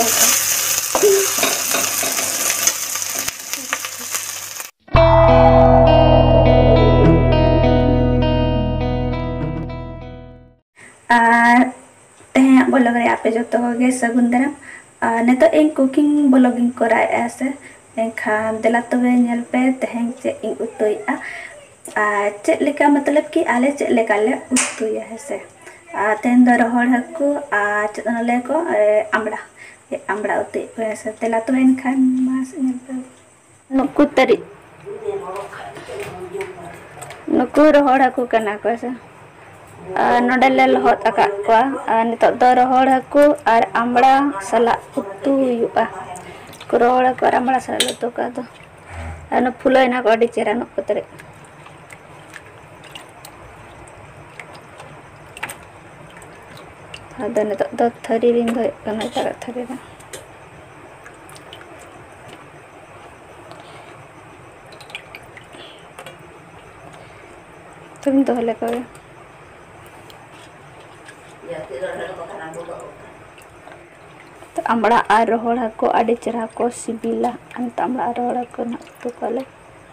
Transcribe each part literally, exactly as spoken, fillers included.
तेहे blog रे आपे जो गे सगुन दाराम नेतो इन कुकिंग ब्लॉगिंग कराए से एनखान देला तबे नेल पे तेहें चे इन उतुया चे लेका मतलब कि आले चे लेका ले उतुया है से तेन दो रोहड़ हकु चले को आमड़ा आमड़ा उतु पे से तेला तो एनखान मास नेल पे नुकु तरी नुकु रोहड़ हकु कना को से नोडले लहत आका को नितो दो रोहड़ हकु और आमड़ा सला उतु हुआ को रोहड़ हकु और आमड़ा सला उतु का दो अन फुलैना को अडी चेरा नुकु तरी अदो नितो दो थरी रिन दो कना चरा थरी रे तुम तो हले को तो आमड़ा और रोहड़ हकु अडी चेरा को सिबिला अंत आमड़ा रोहड़ हकु ना उतु कोले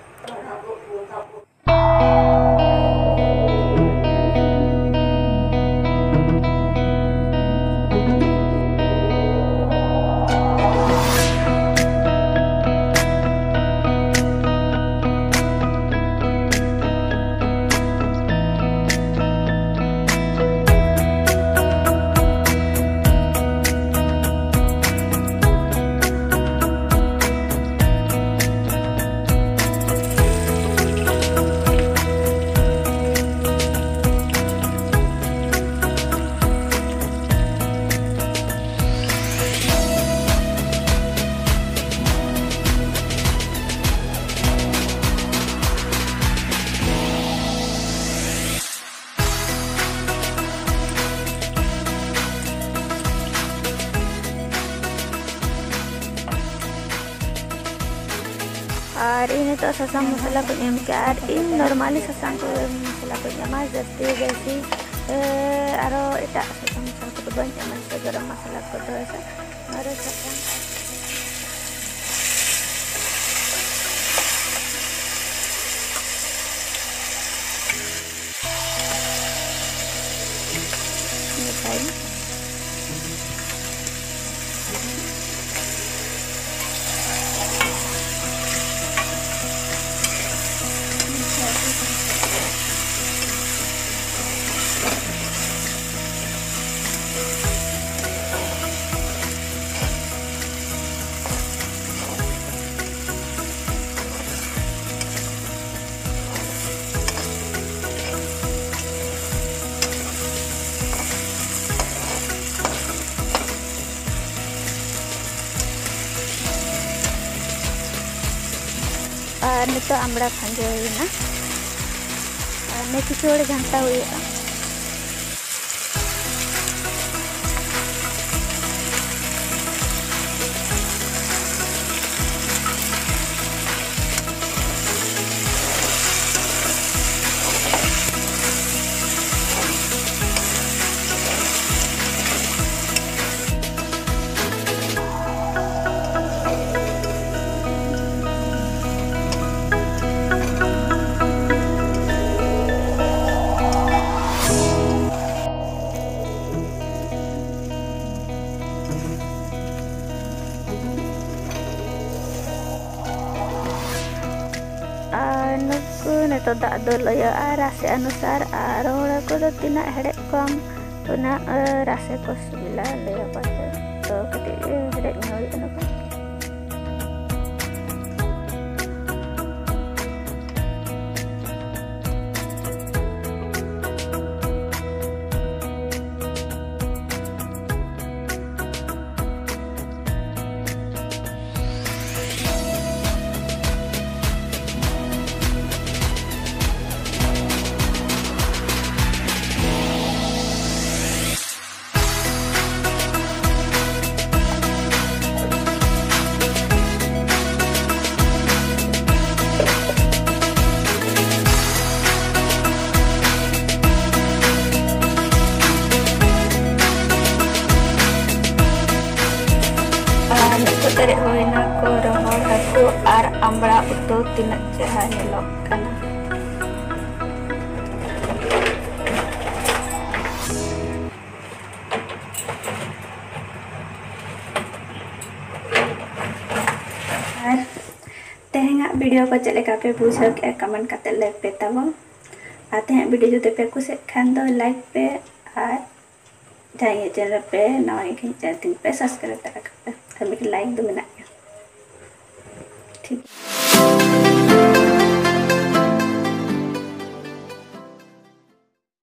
और इन तो ससांग मसाला को एम के और इन नॉर्मली ससांग को मसाला को एमा जस्ती जैसी आरो एटा ससांग मसाला को बन एम से गरम मसाला को दो ऐसा और ससांग मिठाई नितो आमड़ा खांजे हुईना ने किचोड़ घंटा हुई नुकु नेतो दा दो लया रासे अनुसार रोहड़ को दो तीना हेड़े कम उना रासे को सिबिला लया पासे तो कति हेड़े नोई नुकु करे होइना को रोहड़ हाकु और आमड़ा उतु तीना चेहरा नेलोग काना। और तेहेंगा वीडियो को चले का पे बुझो के कमेंट करते ले पे तब आते हैं वीडियो जो पे कुछ खान दो लाइक पे और जाइए चैनल पे नवा चैनल पे सब्सक्राइब करा पे लाइक दो मिनट ठीक।